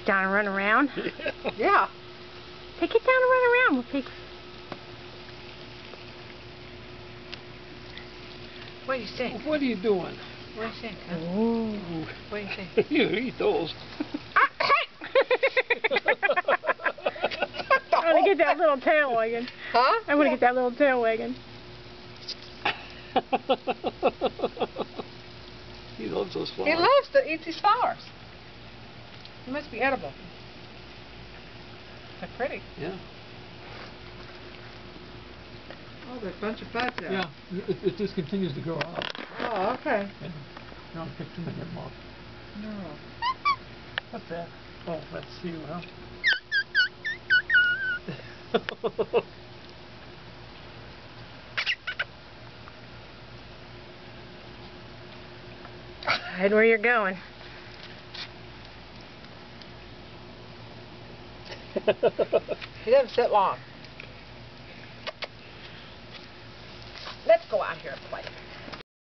it down and run around. Yeah. Take it down and run around. We'll take... What do you think? What are you doing? What do you think? Huh? Ooh. What do you think? You eat those. I want to get that little tail wagging. Huh? I want to get that little tail wagging. He loves those flowers. He loves to eat these flowers. They must be edible. They're pretty. Yeah. Oh, there's a bunch of buds there. Yeah. It just continues to grow out. Oh, okay. And you don't pick too many of them off. No. What's that? Oh, let's see. Well. Right where you're going. He doesn't sit long. Let's go out here and play.